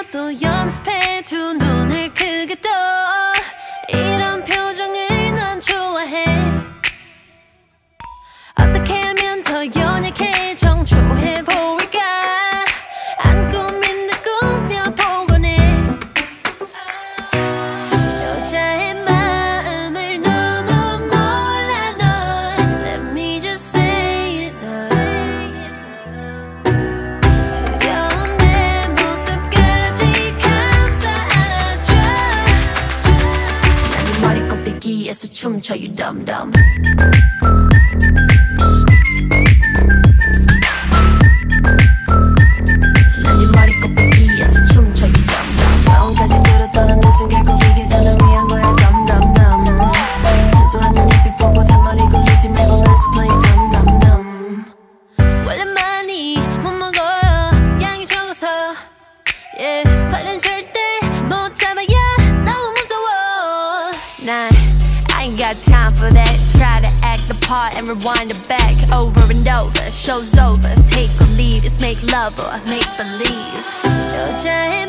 또 연습해 두 눈을 크게 떠 이런 표정을 난 좋아해 어떻게 하면 더 연약해 정초해 보일까 안 꾸민 듯 꾸며보곤 해 여자의 마음을 너무 몰라 널 Let me just say it now 차가운 내 모습까지 감싸 안아줘 난 네 머리 꼭대기에서 춤춰 you dumb dumb 발렌 절대 못 잡아야 너무 무서워 난 I ain't got time for that Try to act the part and rewind it back Over and over, show's over Take or leave, it's make love or make believe 여자의